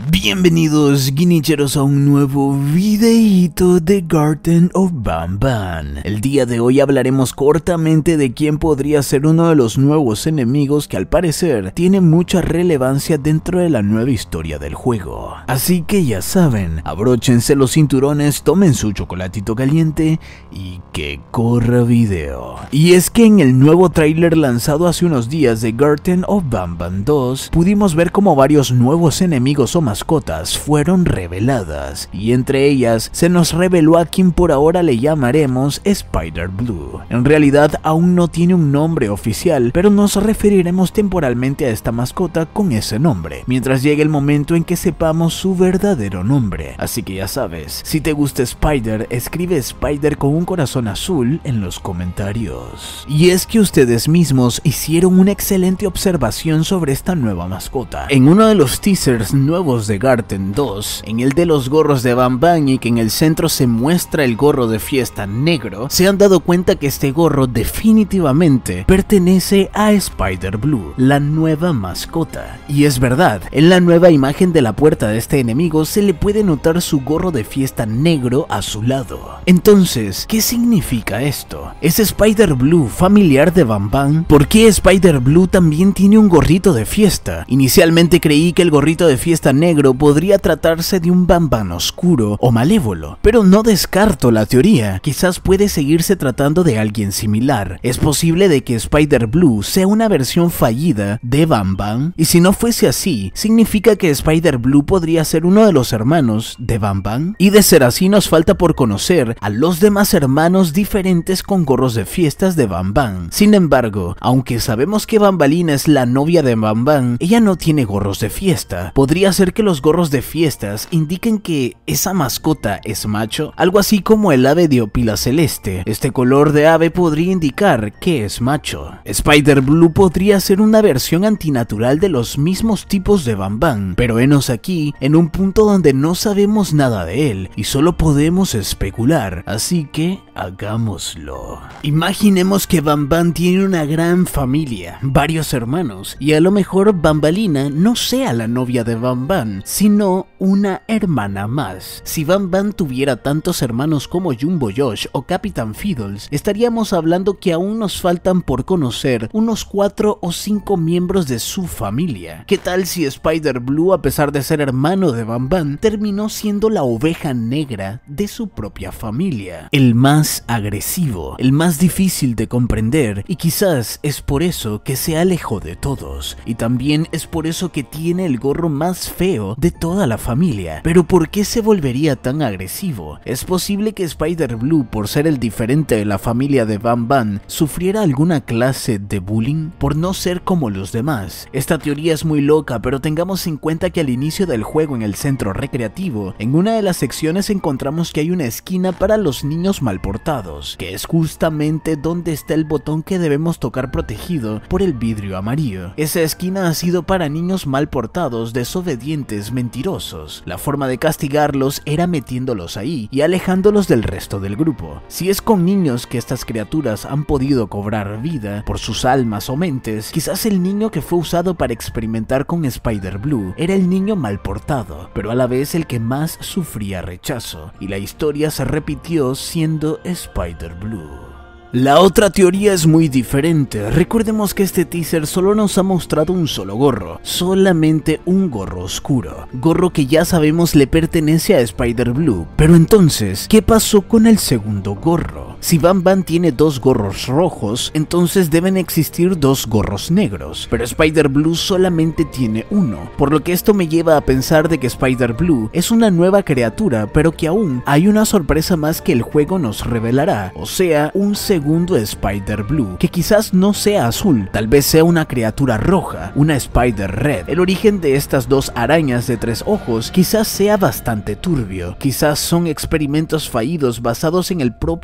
Bienvenidos guinicheros a un nuevo videíto de Garten of Banban. El día de hoy hablaremos cortamente de quién podría ser uno de los nuevos enemigos que al parecer tiene mucha relevancia dentro de la nueva historia del juego. Así que ya saben, abróchense los cinturones, tomen su chocolatito caliente y que corra video. Y es que en el nuevo tráiler lanzado hace unos días de Garten of Banban 2, pudimos ver como varios nuevos enemigos o mascotas fueron reveladas, y entre ellas se nos reveló a quien por ahora le llamaremos Spider-Blue. En realidad aún no tiene un nombre oficial, pero nos referiremos temporalmente a esta mascota con ese nombre, mientras llegue el momento en que sepamos su verdadero nombre. Así que ya sabes, si te gusta Spider, escribe Spider con un corazón azul en los comentarios. Y es que ustedes mismos hicieron una excelente observación sobre esta nueva mascota. En uno de los teasers nuevos de Garten 2, en el de los gorros de Banban y que en el centro se muestra el gorro de fiesta negro, se han dado cuenta que este gorro definitivamente pertenece a Spider-Blue, la nueva mascota. Y es verdad, en la nueva imagen de la puerta de este enemigo se le puede notar su gorro de fiesta negro a su lado. Entonces, ¿qué significa esto? ¿Es Spider-Blue familiar de Banban? ¿Por qué Spider-Blue también tiene un gorrito de fiesta? Inicialmente creí que el gorrito de fiesta negro podría tratarse de un Banban oscuro o malévolo, pero no descarto la teoría. Quizás puede seguirse tratando de alguien similar. Es posible de que Spider-Blue sea una versión fallida de Banban, y si no fuese así, significa que Spider-Blue podría ser uno de los hermanos de Banban, y de ser así nos falta por conocer a los demás hermanos diferentes con gorros de fiestas de Banban. Sin embargo, aunque sabemos que Banbalina es la novia de Banban, ella no tiene gorros de fiesta. Podría ser que los gorros de fiestas indiquen que esa mascota es macho, algo así como el ave de Opila Celeste. Este color de ave podría indicar que es macho. Spider-Blue podría ser una versión antinatural de los mismos tipos de Banban, pero henos aquí en un punto donde no sabemos nada de él y solo podemos especular, así que hagámoslo. Imaginemos que Banban tiene una gran familia, varios hermanos, y a lo mejor Banbalina no sea la novia de Banban, sino una hermana más. Si Banban tuviera tantos hermanos como Jumbo Josh o Captain Fiddles, estaríamos hablando que aún nos faltan por conocer unos 4 o 5 miembros de su familia. ¿Qué tal si Spider-Blue, a pesar de ser hermano de Banban, terminó siendo la oveja negra de su propia familia? El más agresivo, el más difícil de comprender, y quizás es por eso que se alejó de todos, y también es por eso que tiene el gorro más feo de toda la familia. Pero ¿por qué se volvería tan agresivo? ¿Es posible que Spider-Blue, por ser el diferente de la familia de Banban, sufriera alguna clase de bullying por no ser como los demás? Esta teoría es muy loca, pero tengamos en cuenta que al inicio del juego en el centro recreativo, en una de las secciones encontramos que hay una esquina para los niños mal portados, que es justamente donde está el botón que debemos tocar protegido por el vidrio amarillo. Esa esquina ha sido para niños mal portados, desobedientes, mentirosos. La forma de castigarlos era metiéndolos ahí y alejándolos del resto del grupo. Si es con niños que estas criaturas han podido cobrar vida por sus almas o mentes, quizás el niño que fue usado para experimentar con Spider-Blue era el niño mal portado, pero a la vez el que más sufría rechazo, y la historia se repitió siendo Spider-Blue. La otra teoría es muy diferente. Recordemos que este teaser solo nos ha mostrado un solo gorro, solamente un gorro oscuro, gorro que ya sabemos le pertenece a Spider-Blue. Pero entonces, ¿qué pasó con el segundo gorro? Si Banban tiene 2 gorros rojos, entonces deben existir 2 gorros negros, pero Spider-Blue solamente tiene uno, por lo que esto me lleva a pensar de que Spider-Blue es una nueva criatura, pero que aún hay una sorpresa más que el juego nos revelará, o sea, un segundo Spider-Blue, que quizás no sea azul, tal vez sea una criatura roja, una Spider-Red. El origen de estas 2 arañas de 3 ojos quizás sea bastante turbio, quizás son experimentos fallidos basados en el propio ADN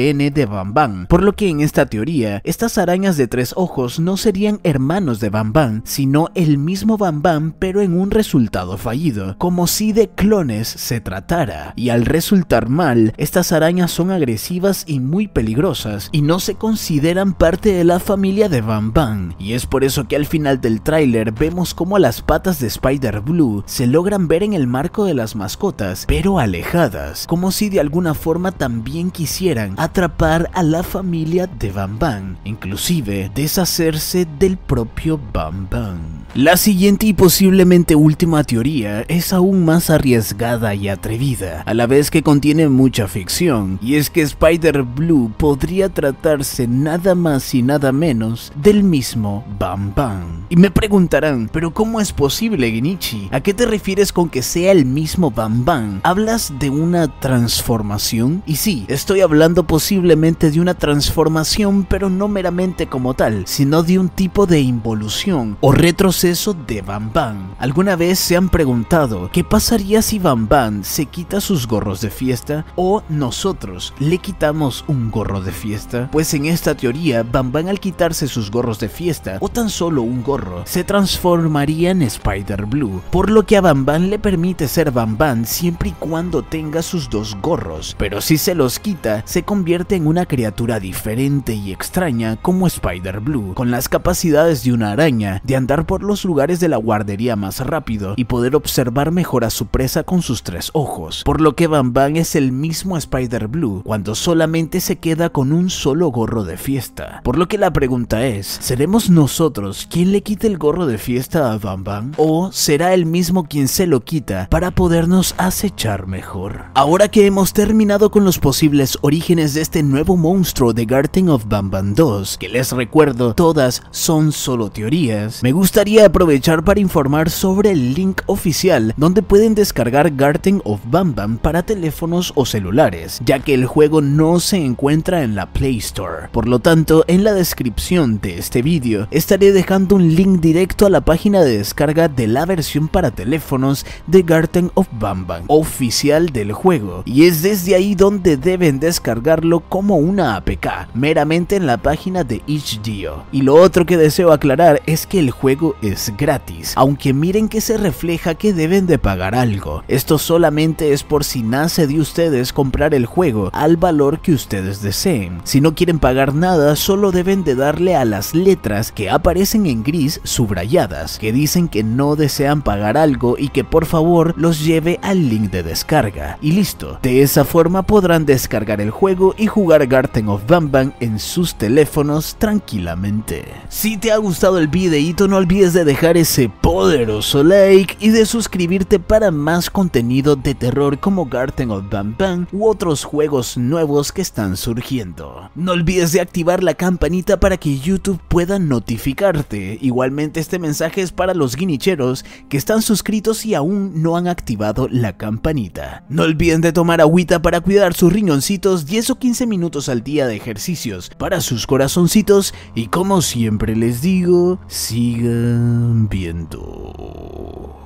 ADN de Bam Bam, por lo que en esta teoría, estas arañas de 3 ojos no serían hermanos de Bam Bam, sino el mismo Bam Bam pero en un resultado fallido, como si de clones se tratara, y al resultar mal, estas arañas son agresivas y muy peligrosas, y no se consideran parte de la familia de Bam Bam, y es por eso que al final del tráiler vemos como las patas de Spider-Blue se logran ver en el marco de las mascotas, pero alejadas, como si de alguna forma también quisieran atrapar a la familia de Bam Bam, inclusive deshacerse del propio Bam Bam. La siguiente y posiblemente última teoría es aún más arriesgada y atrevida, a la vez que contiene mucha ficción, y es que Spider-Blue podría tratarse nada más y nada menos del mismo Bam Bam. Y me preguntarán, ¿pero cómo es posible, Genichi? ¿A qué te refieres con que sea el mismo Bam Bam? ¿Hablas de una transformación? Y sí, estoy hablando posiblemente de una transformación, pero no meramente como tal, sino de un tipo de involución o retroceso de Bam Bam. ¿Alguna vez se han preguntado qué pasaría si Bam Bam se quita sus gorros de fiesta o nosotros le quitamos un gorro de fiesta? Pues en esta teoría, Bam Bam al quitarse sus gorros de fiesta o tan solo un gorro, se transformaría en Spider-Blue, por lo que a Bam Bam le permite ser Bam Bam siempre y cuando tenga sus 2 gorros, pero si se los quita, se convierte en una criatura diferente y extraña como Spider-Blue, con las capacidades de una araña, de andar por los lugares de la guardería más rápido y poder observar mejor a su presa con sus 3 ojos, por lo que Bam Bam es el mismo Spider-Blue cuando solamente se queda con un solo gorro de fiesta. Por lo que la pregunta es, ¿seremos nosotros quien le quite el gorro de fiesta a Bam Bam? ¿O será él mismo quien se lo quita para podernos acechar mejor? Ahora que hemos terminado con los posibles orígenes de este nuevo monstruo de Garten of Banban 2, que les recuerdo, todas son solo teorías, me gustaría aprovechar para informar sobre el link oficial donde pueden descargar Garten of Banban para teléfonos o celulares, ya que el juego no se encuentra en la Play Store. Por lo tanto, en la descripción de este vídeo estaré dejando un link directo a la página de descarga de la versión para teléfonos de Garten of Banban oficial del juego, y es desde ahí donde deben descargarlo como una APK, meramente en la página de itch.io. Y lo otro que deseo aclarar es que el juego es gratis, aunque miren que se refleja que deben de pagar algo. Esto solamente es por si nace de ustedes comprar el juego al valor que ustedes deseen. Si no quieren pagar nada, solo deben de darle a las letras que aparecen en gris subrayadas, que dicen que no desean pagar algo y que por favor los lleve al link de descarga. Y listo, de esa forma podrán descargar el juego y jugar Garten of Banban en sus teléfonos tranquilamente. Si te ha gustado el videito, no olvides de dejar ese poderoso like y de suscribirte para más contenido de terror como Garten of Banban u otros juegos nuevos que están surgiendo. No olvides de activar la campanita para que YouTube pueda notificarte. Igualmente este mensaje es para los guinicheros que están suscritos y aún no han activado la campanita. No olviden de tomar agüita para cuidar sus riñoncitos, 10 o 15 minutos al día de ejercicios para sus corazoncitos y como siempre les digo, sigan viendo.